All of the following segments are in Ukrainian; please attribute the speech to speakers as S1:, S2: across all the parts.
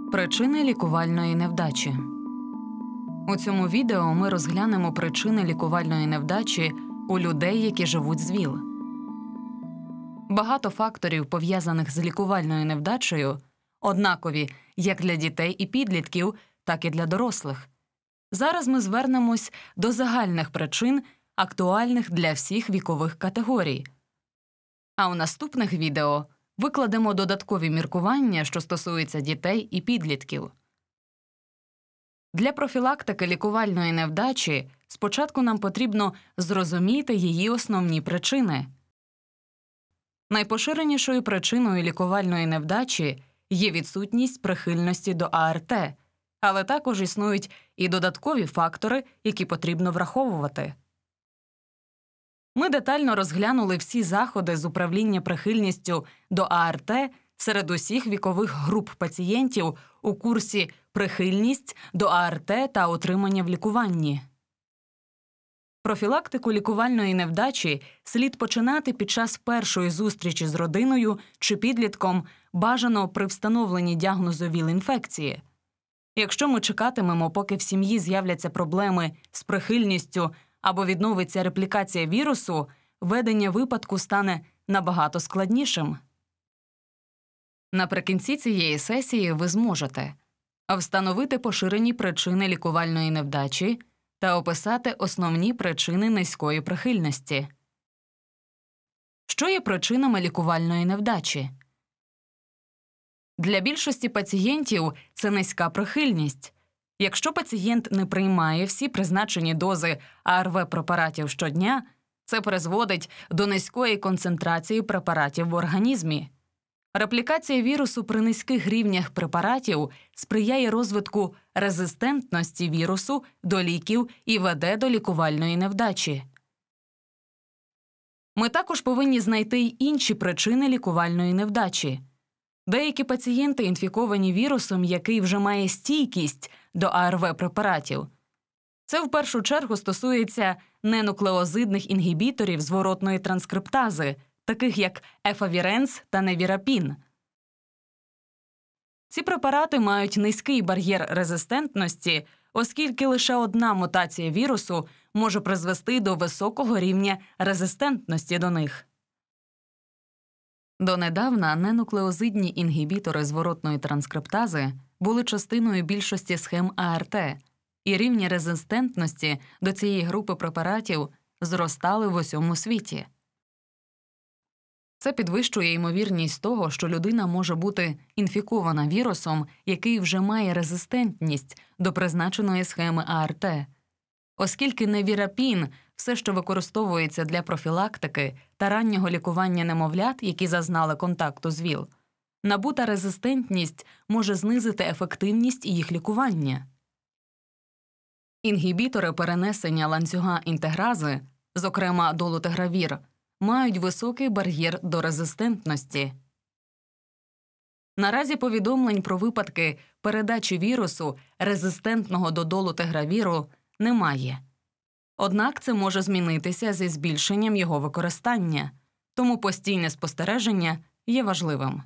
S1: Причини лікувальної невдачі. У цьому відео ми розглянемо причини лікувальної невдачі у людей, які живуть з ВІЛ. Багато факторів, пов'язаних з лікувальною невдачею, однакові як для дітей і підлітків, так і для дорослих. Зараз ми звернемось до загальних причин, актуальних для всіх вікових категорій. А у наступних відео викладемо додаткові міркування, що стосуються дітей і підлітків. Для профілактики лікувальної невдачі спочатку нам потрібно зрозуміти її основні причини. Найпоширенішою причиною лікувальної невдачі є відсутність прихильності до АРТ, але також існують і додаткові фактори, які потрібно враховувати. Ми детально розглянули всі заходи з управління прихильністю до АРТ серед усіх вікових груп пацієнтів у курсі «Прихильність до АРТ та отримання в лікуванні». Профілактику лікувальної невдачі слід починати під час першої зустрічі з родиною чи підлітком, бажано при встановленні діагнозу ВІЛ-інфекції. Якщо ми чекатимемо, поки в сім'ї з'являться проблеми з прихильністю або відновиться реплікація вірусу, ведення випадку стане набагато складнішим. Наприкінці цієї сесії ви зможете встановити поширені причини лікувальної невдачі та описати основні причини низької прихильності. Що є причинами лікувальної невдачі? Для більшості пацієнтів це низька прихильність. Якщо пацієнт не приймає всі призначені дози АРВ-препаратів щодня, це призводить до низької концентрації препаратів в організмі. Реплікація вірусу при низьких рівнях препаратів сприяє розвитку резистентності вірусу до ліків і веде до лікувальної невдачі. Ми також повинні знайти й інші причини лікувальної невдачі. Деякі пацієнти інфіковані вірусом, який вже має стійкість до АРВ-препаратів. Це в першу чергу стосується ненуклеозидних інгібіторів зворотної транскриптази, таких як ефавіренс та невірапін. Ці препарати мають низький бар'єр резистентності, оскільки лише одна мутація вірусу може призвести до високого рівня резистентності до них. Донедавна ненуклеозидні інгібітори зворотної транскриптази були частиною більшості схем АРТ, і рівні резистентності до цієї групи препаратів зростали в усьому світі. Це підвищує ймовірність того, що людина може бути інфікована вірусом, який вже має резистентність до призначеної схеми АРТ. Оскільки невірапін все, що використовується для профілактики та раннього лікування немовлят, які зазнали контакту з ВІЛ, набута резистентність може знизити ефективність їх лікування. Інгібітори перенесення ланцюга інтегрази, зокрема долутегравір, мають високий бар'єр до резистентності. Наразі повідомлень про випадки передачі вірусу, резистентного до долутегравіру, немає. Однак це може змінитися зі збільшенням його використання, тому постійне спостереження є важливим.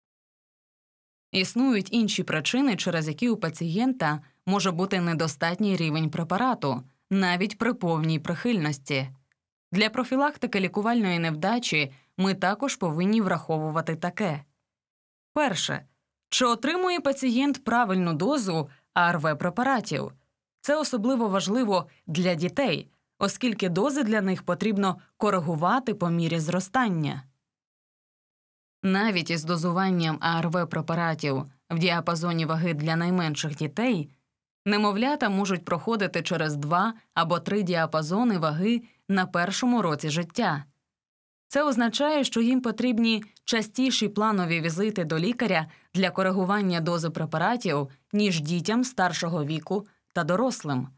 S1: Існують інші причини, через які у пацієнта може бути недостатній рівень препарату, навіть при повній прихильності. Для профілактики лікувальної невдачі ми також повинні враховувати таке. Перше. Чи отримує пацієнт правильну дозу АРВ-препаратів? Це особливо важливо для дітей, оскільки дози для них потрібно коригувати по мірі зростання. Навіть із дозуванням АРВ-препаратів в діапазоні ваги для найменших дітей немовлята можуть проходити через 2 або 3 діапазони ваги на першому році життя. Це означає, що їм потрібні частіші планові візити до лікаря для коригування дози препаратів, ніж дітям старшого віку та дорослим.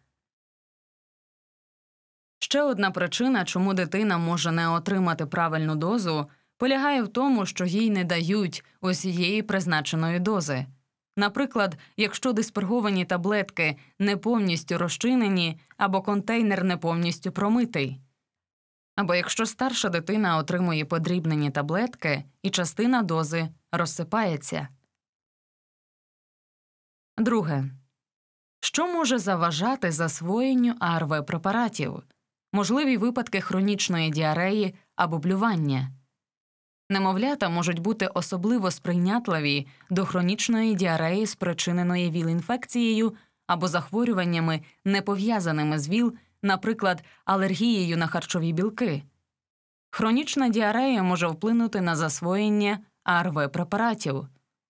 S1: Ще одна причина, чому дитина може не отримати правильну дозу, полягає в тому, що їй не дають усієї призначеної дози. Наприклад, якщо дисперговані таблетки не повністю розчинені або контейнер не повністю промитий. Або якщо старша дитина отримує подрібнені таблетки і частина дози розсипається. Друге. Що може заважати засвоєнню АРВ-препаратів? Можливі випадки хронічної діареї або блювання. Немовлята можуть бути особливо сприйнятливі до хронічної діареї, спричиненої ВІЛ-інфекцією або захворюваннями, не пов'язаними з ВІЛ, наприклад, алергією на харчові білки. Хронічна діарея може вплинути на засвоєння АРВ-препаратів.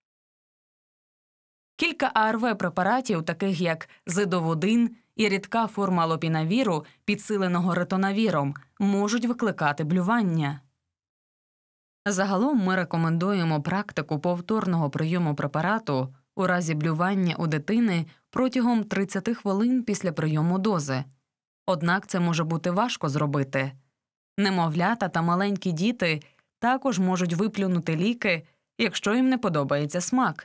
S1: Кілька АРВ-препаратів, таких як зидовудин і рідка форма лопінавіру, підсиленого ретонавіром, можуть викликати блювання. Загалом ми рекомендуємо практику повторного прийому препарату у разі блювання у дитини протягом 30 хвилин після прийому дози. Однак це може бути важко зробити. Немовлята та маленькі діти також можуть виплюнути ліки, якщо їм не подобається смак.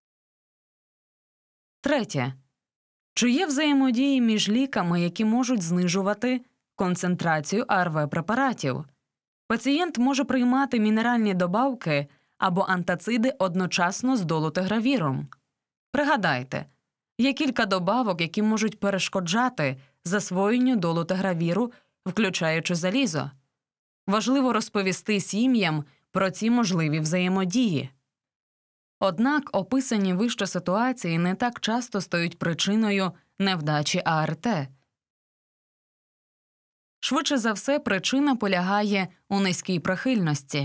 S1: Третє. Чи є взаємодії між ліками, які можуть знижувати концентрацію АРВ-препаратів? Пацієнт може приймати мінеральні добавки або антациди одночасно з долутигравіром. Пригадайте, є кілька добавок, які можуть перешкоджати засвоєнню долутигравіру, включаючи залізо. Важливо розповісти сім'ям про ці можливі взаємодії. Однак описані вище ситуації не так часто стають причиною невдачі АРТ. Швидше за все, причина полягає у низькій прихильності.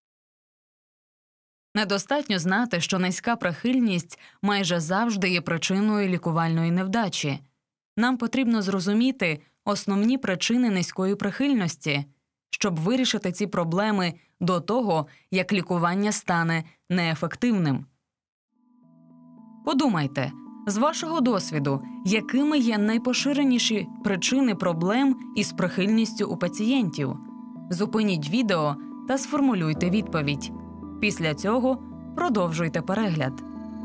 S1: Недостатньо знати, що низька прихильність майже завжди є причиною лікувальної невдачі. Нам потрібно зрозуміти основні причини низької прихильності, щоб вирішити ці проблеми до того, як лікування стане неефективним. Подумайте, з вашого досвіду, якими є найпоширеніші причини проблем із прихильністю у пацієнтів? Зупиніть відео та сформулюйте відповідь. Після цього продовжуйте перегляд.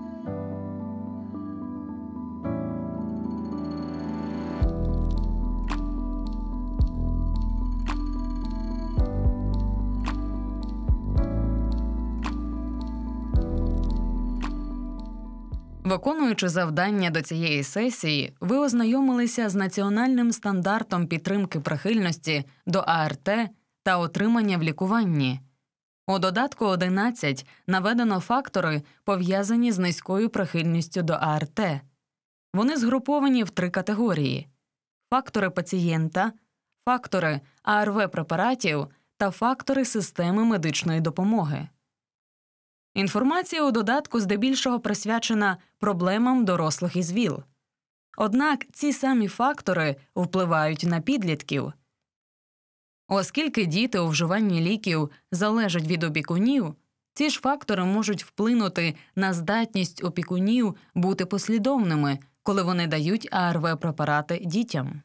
S1: Виконуючи завдання до цієї сесії, ви ознайомилися з національним стандартом підтримки прихильності до АРТ та отримання в лікуванні. У додатку 11 наведено фактори, пов'язані з низькою прихильністю до АРТ. Вони згруповані в 3 категорії – фактори пацієнта, фактори АРВ-препаратів та фактори системи медичної допомоги. Інформація у додатку здебільшого присвячена проблемам дорослих із ВІЛ. Однак ці самі фактори впливають на підлітків. Оскільки діти у вживанні ліків залежать від опікунів, ці ж фактори можуть вплинути на здатність опікунів бути послідовними, коли вони дають АРВ-препарати дітям.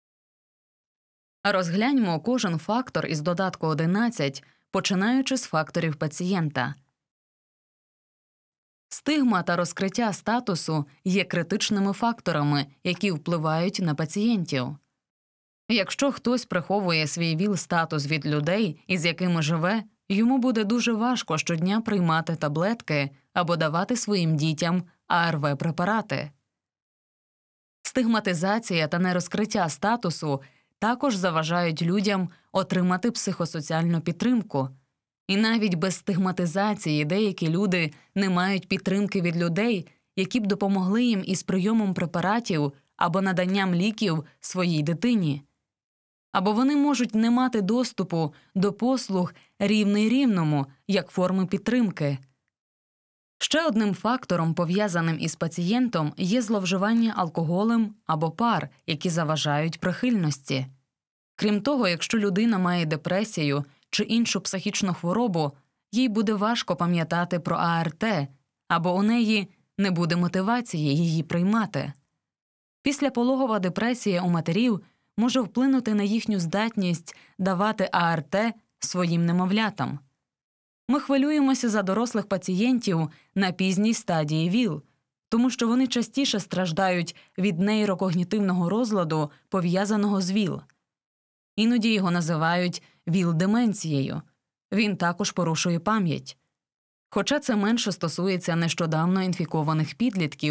S1: Розгляньмо кожен фактор із додатку 11, починаючи з факторів пацієнта. Стигма та розкриття статусу є критичними факторами, які впливають на пацієнтів. Якщо хтось приховує свій ВІЛ-статус від людей, із якими живе, йому буде дуже важко щодня приймати таблетки або давати своїм дітям АРВ-препарати. Стигматизація та нерозкриття статусу також заважають людям отримати психосоціальну підтримку. І навіть без стигматизації деякі люди не мають підтримки від людей, які б допомогли їм із прийомом препаратів або наданням ліків своїй дитині. Або вони можуть не мати доступу до послуг рівний рівному, як форми підтримки. Ще одним фактором, пов'язаним із пацієнтом, є зловживання алкоголем або пар, які заважають прихильності. Крім того, якщо людина має депресію чи іншу психічну хворобу, їй буде важко пам'ятати про АРТ, або у неї не буде мотивації її приймати. Післяпологова депресія у матерів може вплинути на їхню здатність давати АРТ своїм немовлятам. Ми хвилюємося за дорослих пацієнтів на пізній стадії ВІЛ, тому що вони частіше страждають від нейрокогнітивного розладу, пов'язаного з ВІЛ. Іноді його називають ВІЛ-деменцією. Він також порушує пам'ять. Хоча це менше стосується нещодавно інфікованих підлітків,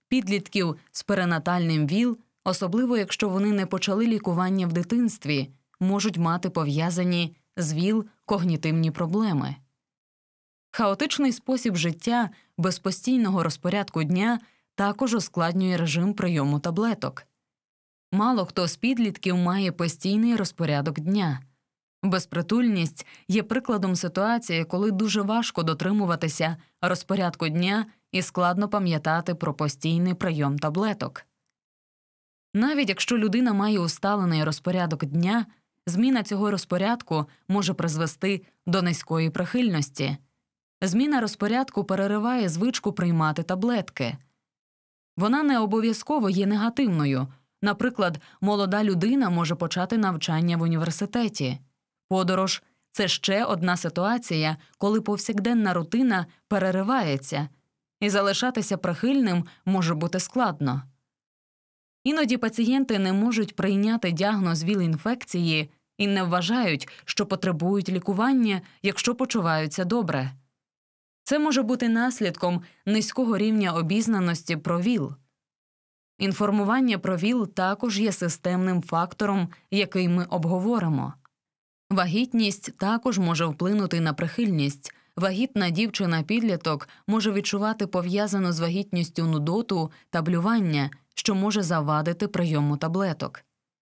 S1: підлітків з перинатальним ВІЛ, особливо якщо вони не почали лікування в дитинстві, можуть мати пов'язані з ВІЛ когнітивні проблеми. Хаотичний спосіб життя без постійного розпорядку дня також ускладнює режим прийому таблеток. Мало хто з підлітків має постійний розпорядок дня. Безпритульність є прикладом ситуації, коли дуже важко дотримуватися розпорядку дня і складно пам'ятати про постійний прийом таблеток. Навіть якщо людина має усталений розпорядок дня, зміна цього розпорядку може призвести до низької прихильності. Зміна розпорядку перериває звичку приймати таблетки. Вона не обов'язково є негативною. Наприклад, молода людина може почати навчання в університеті. Подорож – це ще одна ситуація, коли повсякденна рутина переривається, і залишатися прихильним може бути складно. Іноді пацієнти не можуть прийняти діагноз ВІЛ-інфекції і не вважають, що потребують лікування, якщо почуваються добре. Це може бути наслідком низького рівня обізнаності про ВІЛ. Інформування про ВІЛ також є системним фактором, який ми обговоримо. Вагітність також може вплинути на прихильність. Вагітна дівчина-підліток може відчувати пов'язану з вагітністю нудоту та блювання, що може завадити прийому таблеток.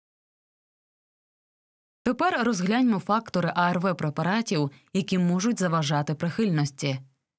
S1: Тепер розгляньмо фактори АРВ-препаратів, які можуть заважати прихильності.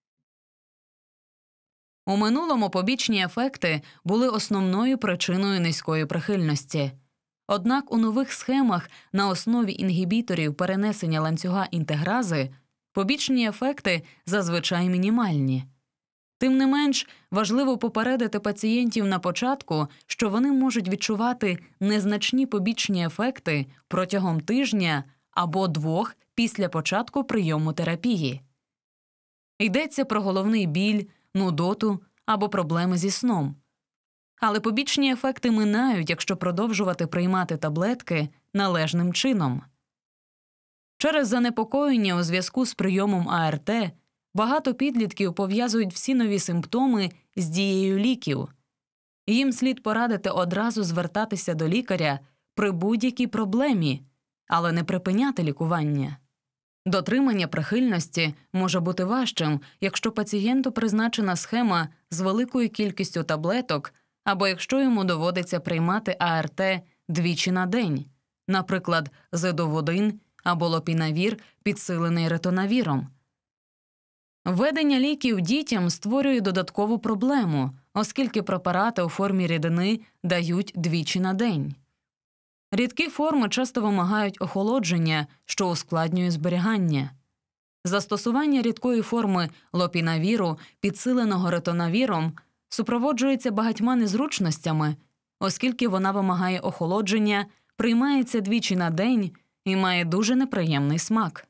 S1: У минулому побічні ефекти були основною причиною низької прихильності. Однак у нових схемах на основі інгібіторів перенесення ланцюга інтегрази побічні ефекти зазвичай мінімальні. Тим не менш, важливо попередити пацієнтів на початку, що вони можуть відчувати незначні побічні ефекти протягом тижня або 2 після початку прийому терапії. Йдеться про головний біль, нудоту або проблеми зі сном. Але побічні ефекти минають, якщо продовжувати приймати таблетки належним чином. Через занепокоєння у зв'язку з прийомом АРТ багато підлітків пов'язують всі нові симптоми з дією ліків. Їм слід порадити одразу звертатися до лікаря при будь-якій проблемі, але не припиняти лікування. Дотримання прихильності може бути важчим, якщо пацієнту призначена схема з великою кількістю таблеток або якщо йому доводиться приймати АРТ 2 на день, наприклад, зидовудин або лопінавір, підсилений ретонавіром. Введення ліків дітям створює додаткову проблему, оскільки препарати у формі рідини дають 2 на день. Рідкі форми часто вимагають охолодження, що ускладнює зберігання. Застосування рідкої форми лопінавіру, підсиленого ретонавіром, супроводжується багатьма незручностями, оскільки вона вимагає охолодження, приймається 2 на день і має дуже неприємний смак.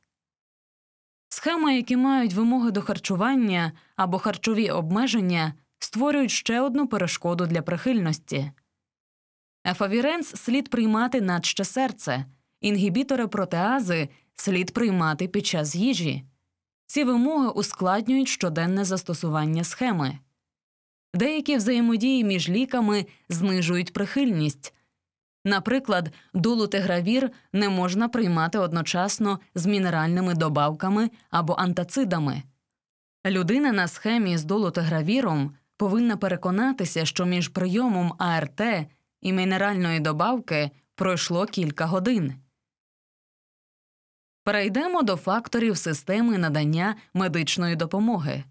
S1: Схеми, які мають вимоги до харчування або харчові обмеження, створюють ще одну перешкоду для прихильності. Ефавіренс слід приймати наче серце, інгібітори протеази слід приймати під час їжі. Ці вимоги ускладнюють щоденне застосування схеми. Деякі взаємодії між ліками знижують прихильність. Наприклад, долутигравір не можна приймати одночасно з мінеральними добавками або антацидами. Людина на схемі з долутигравіром повинна переконатися, що між прийомом АРТ і мінеральної добавки пройшло кілька годин. Перейдемо до факторів системи надання медичної допомоги.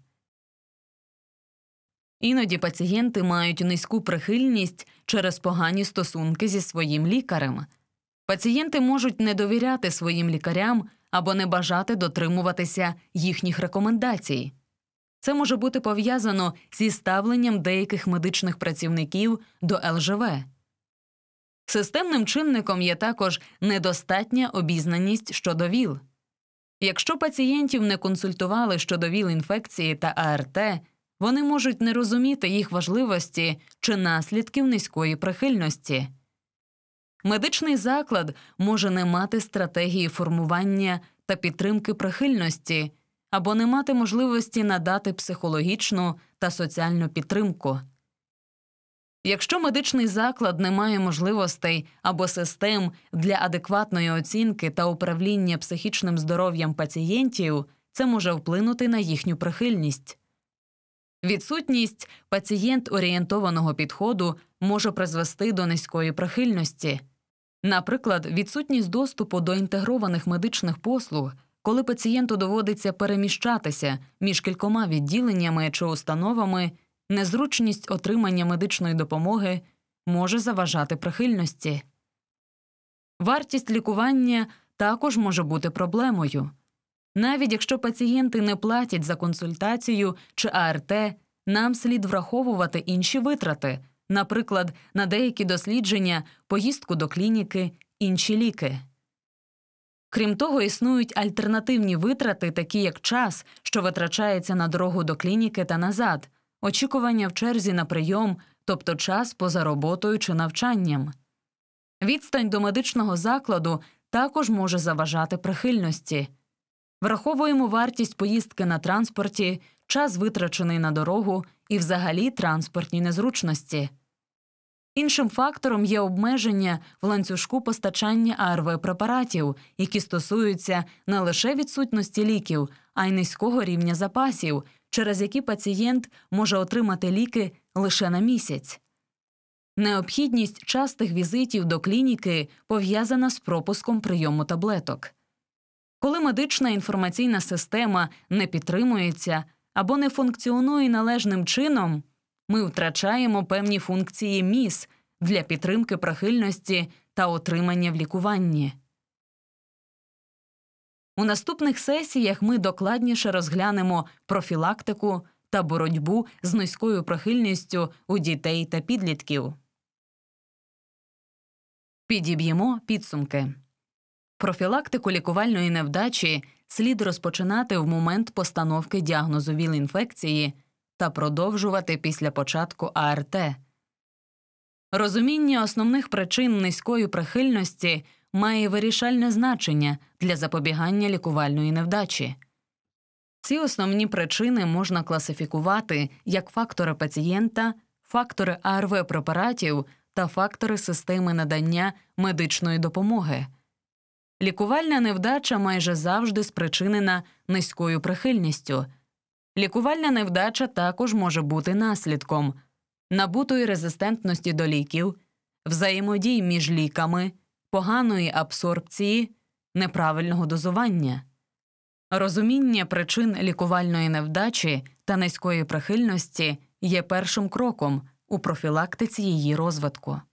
S1: Іноді пацієнти мають низьку прихильність через погані стосунки зі своїм лікарем. Пацієнти можуть не довіряти своїм лікарям або не бажати дотримуватися їхніх рекомендацій. Це може бути пов'язано зі ставленням деяких медичних працівників до ЛЖВ. Системним чинником є також недостатня обізнаність щодо ВІЛ. Якщо пацієнтів не консультували щодо ВІЛ-інфекції та АРТ, вони можуть не розуміти їх важливості чи наслідків низької прихильності. Медичний заклад може не мати стратегії формування та підтримки прихильності або не мати можливості надати психологічну та соціальну підтримку. Якщо медичний заклад не має можливостей або систем для адекватної оцінки та управління психічним здоров'ям пацієнтів, це може вплинути на їхню прихильність. Відсутність пацієнт-орієнтованого підходу може призвести до низької прихильності. Наприклад, відсутність доступу до інтегрованих медичних послуг, коли пацієнту доводиться переміщатися між кількома відділеннями чи установами, незручність отримання медичної допомоги може заважати прихильності. Вартість лікування також може бути проблемою. Навіть якщо пацієнти не платять за консультацію чи АРТ, нам слід враховувати інші витрати, наприклад, на деякі дослідження, поїздку до клініки, інші ліки. Крім того, існують альтернативні витрати, такі як час, що витрачається на дорогу до клініки та назад, очікування в черзі на прийом, тобто час поза роботою чи навчанням. Відстань до медичного закладу також може заважати прихильності. Враховуємо вартість поїздки на транспорті, час, витрачений на дорогу, і взагалі транспортні незручності. Іншим фактором є обмеження в ланцюжку постачання АРВ-препаратів, які стосуються не лише відсутності ліків, а й низького рівня запасів, через які пацієнт може отримати ліки лише на місяць. Необхідність частих візитів до клініки пов'язана з пропуском прийому таблеток. Коли медична інформаційна система не підтримується або не функціонує належним чином, ми втрачаємо певні функції МІС для підтримки прихильності та отримання в лікуванні. У наступних сесіях ми докладніше розглянемо профілактику та боротьбу з низькою прихильністю у дітей та підлітків. Підіб'ємо підсумки. Профілактику лікувальної невдачі слід розпочинати в момент постановки діагнозу ВІЛ-інфекції та продовжувати після початку АРТ. Розуміння основних причин низької прихильності має вирішальне значення для запобігання лікувальної невдачі. Ці основні причини можна класифікувати як фактори пацієнта, фактори АРВ-препаратів та фактори системи надання медичної допомоги. Лікувальна невдача майже завжди спричинена низькою прихильністю. Лікувальна невдача також може бути наслідком набутої резистентності до ліків, взаємодій між ліками, поганої абсорбції, неправильного дозування. Розуміння причин лікувальної невдачі та низької прихильності є першим кроком у профілактиці її розвитку.